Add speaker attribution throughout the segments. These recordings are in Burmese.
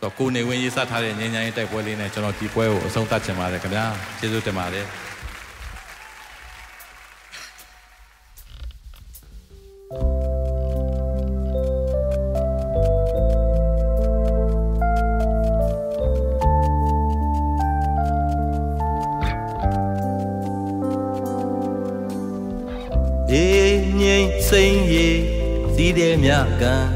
Speaker 1: ကိုနေဝင်းရေးစထားတဲ့ငြိမ်းချမ်းရေးတိုက်ပွဲလေးနဲ့ကျွန်တော်ဒီပွဲကိုအဆုံးသတ်ချင်ပါတယ်ခင်ဗျာကျေးဇူးတင်ပါတယ်
Speaker 2: ငြိမ်းစိမ့်ရီစီးတဲ့မြကန်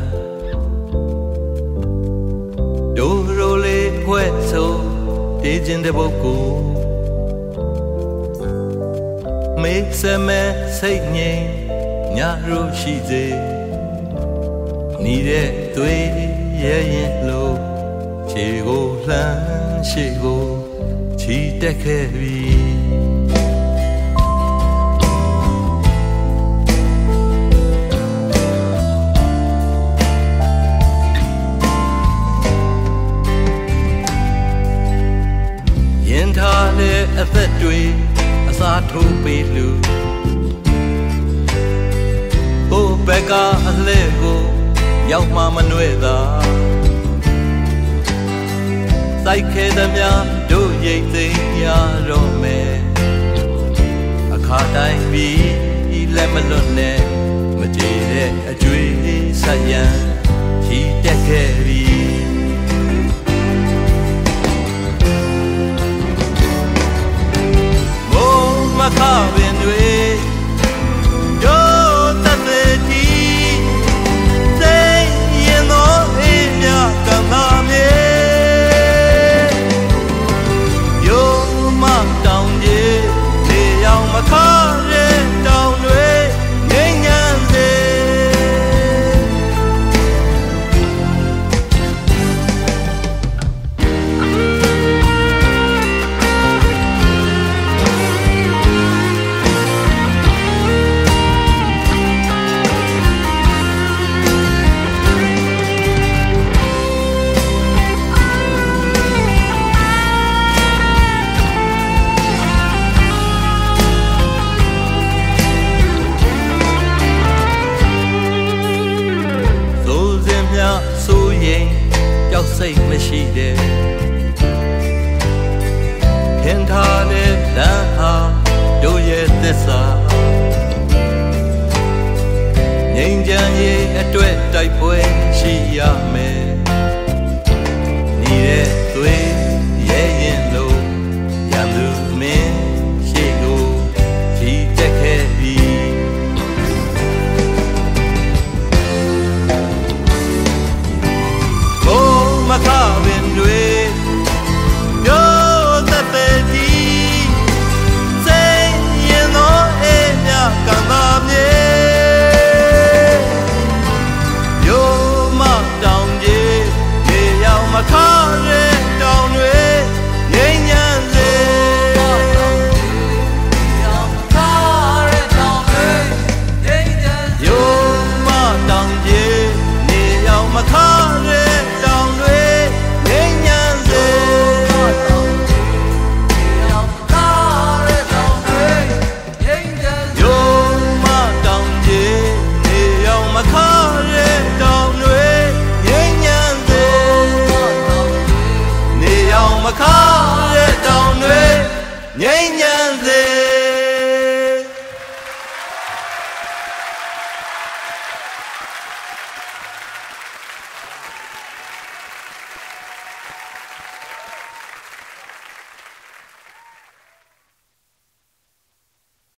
Speaker 2: ဒိုရိုလေးဖွဲ့ဆိုတေးခြင်းတဲ့ပုဂ္ဂိုလ်မေးစမဲစိတ်ငြိမ်းညရိုးရှိစေနေတဲ့သွေးရဲ့ရင်လို့ခြေကိုလှမ်းရှေ့ကိုချီတက်ခဲ့ပြီထားတဲ့အသက်တွေအစာထိုးပေးလူဘိုးဘက်ကအလဲကိုရောက်မှမနှွဲ့သာစိုက်ခဲသမျှတို့ရိတ်သိမ်းရတော့မယ်အခါတိုင်းပြီးလက်မလွတ်နဲ့မကြည်တဲ့အကျွေးဆက်ရန်ချီတက်ခဲ့ပြီခပင်တွေဒို့တသက်တီစိတ်ရင်သောအေးမြကံသာမြေယုံမတောင်ကြီးလေရောက်မခရဲတောင်တွေငိမ့်ညံစေစိတ်မရှိတဲ့ခင်ထားတဲ့လမ်းဟာတို့ရဲ့သစ္စာငြိမ်းချမ်းရေးအတွက်တိုက်ပွဲရှိရမယ်နေတဲ့သွေးရဲရင်လို့ရန်သူမင်းရှိကိုချီတက်ခဲ့ပြီမခပင်တွေဒို့တသက်တီစိတ်ရင်သောအေးမြကံသာမြေယုံမတောင်ကြီးရေရောက်မခရဲတောင်တွေငိမ့်ညံစေယုံမတောင်ကြီးရေရောက်မခရဲတောင်တွေငြိမ်း